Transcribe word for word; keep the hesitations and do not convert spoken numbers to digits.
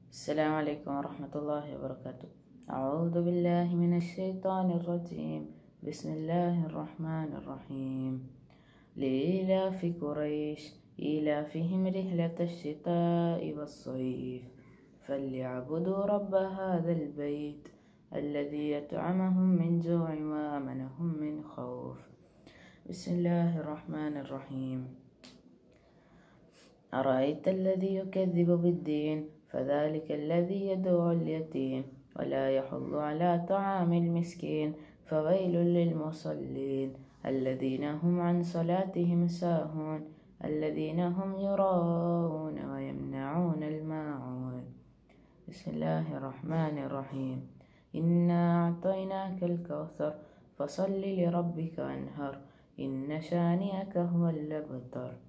السلام عليكم ورحمة الله وبركاته. أعوذ بالله من الشيطان الرجيم. بسم الله الرحمن الرحيم. لإيلاف قريش إيلافهم رحلة الشتاء والصيف فليعبدوا رب هذا البيت الذي يطعمهم من جوع وآمنهم من خوف. بسم الله الرحمن الرحيم. أرأيت الذي يكذب بالدين فذلك الذي يدعو اليتيم ولا يحض على طعام المسكين فويل للمصلين الذين هم عن صلاتهم ساهون الذين هم يراءون ويمنعون الماعون. بسم الله الرحمن الرحيم. إنا أعطيناك الكوثر فصل لربك وانهر إن شانئك هو الأبتر.